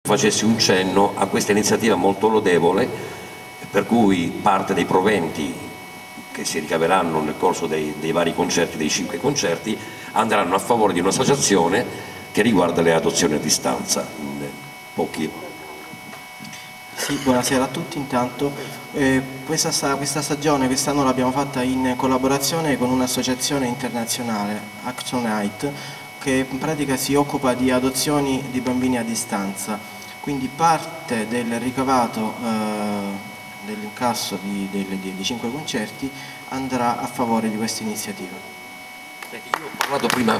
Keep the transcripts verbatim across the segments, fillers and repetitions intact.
facessi un cenno a questa iniziativa molto lodevole, per cui parte dei proventi che si ricaveranno nel corso dei, dei vari concerti, dei cinque concerti, andranno a favore di un'associazione che riguarda le adozioni a distanza. In pochi. Sì, buonasera a tutti intanto. Eh, questa, questa stagione quest'anno l'abbiamo fatta in collaborazione con un'associazione internazionale, Action Night, che in pratica si occupa di adozioni di bambini a distanza. Quindi parte del ricavato eh, dell'incasso di, di, di, di cinque concerti andrà a favore di questa iniziativa. Io ho parlato prima,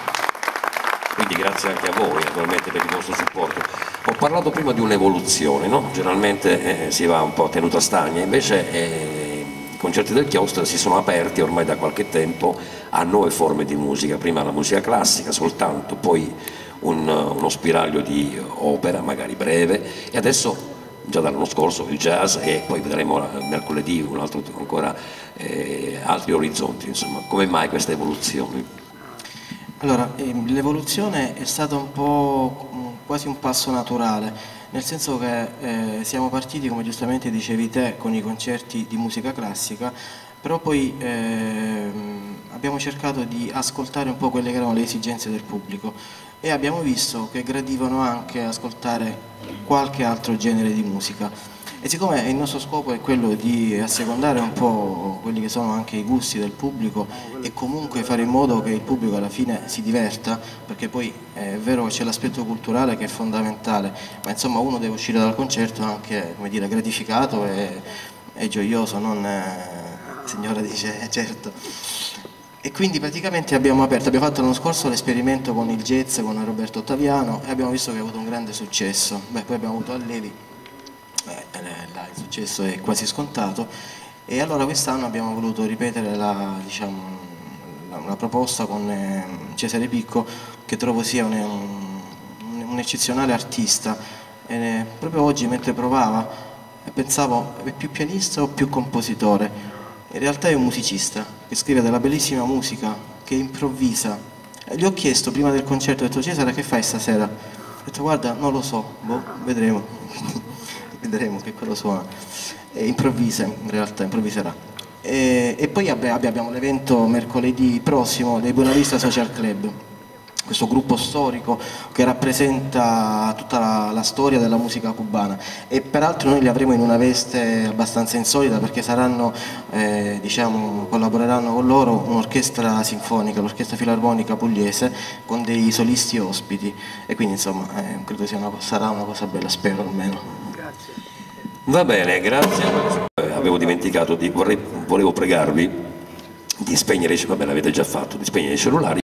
quindi grazie anche a voi naturalmente per il vostro supporto. Ho parlato prima di un'evoluzione, no? Generalmente eh, si va un po' a tenuta stagna, invece eh, i concerti del chiostro si sono aperti ormai da qualche tempo a nuove forme di musica, prima la musica classica soltanto, poi un, uno spiraglio di opera, magari breve, e adesso già dall'anno scorso il jazz, e poi vedremo mercoledì un altro, ancora eh, altri orizzonti, insomma. Come mai questa evoluzione? Allora, ehm, l'evoluzione è stata un po' quasi un passo naturale, nel senso che eh, siamo partiti, come giustamente dicevi te, con i concerti di musica classica, però poi eh, abbiamo cercato di ascoltare un po' quelle che erano le esigenze del pubblico e abbiamo visto che gradivano anche ascoltare qualche altro genere di musica. E siccome il nostro scopo è quello di assecondare un po' quelli che sono anche i gusti del pubblico e comunque fare in modo che il pubblico alla fine si diverta, perché poi è vero che c'è l'aspetto culturale che è fondamentale, ma insomma uno deve uscire dal concerto anche, come dire, gratificato e, e gioioso, non eh, signora dice certo. E quindi praticamente abbiamo aperto, abbiamo fatto l'anno scorso l'esperimento con il jazz, con Roberto Ottaviano, e abbiamo visto che ha avuto un grande successo. Beh, poi abbiamo avuto Allevi, eh, là, il successo è quasi scontato, e allora quest'anno abbiamo voluto ripetere la, diciamo, la, una proposta con eh, Cesare Picco, che trovo sia un, un, un eccezionale artista. E proprio oggi mentre provava pensavo, è più pianista o più compositore? In realtà è un musicista che scrive della bellissima musica, che improvvisa. E gli ho chiesto prima del concerto, ho detto: Cesare, che fai stasera? Ho detto: guarda, non lo so, boh, vedremo, vedremo che quello suona. E improvvisa, in realtà improvviserà. E, e poi abbiamo l'evento mercoledì prossimo del Buena Vista Social Club, questo gruppo storico che rappresenta tutta la, la storia della musica cubana, e peraltro noi li avremo in una veste abbastanza insolita, perché saranno, eh, diciamo, collaboreranno con loro un'orchestra sinfonica, l'orchestra filarmonica pugliese, con dei solisti ospiti, e quindi insomma eh, credo sia una, sarà una cosa bella, spero almeno. Grazie. Va bene, grazie. Avevo dimenticato di, vorrei, volevo pregarvi di spegnere, vabbè l'avete già fatto, di spegnere i cellulari.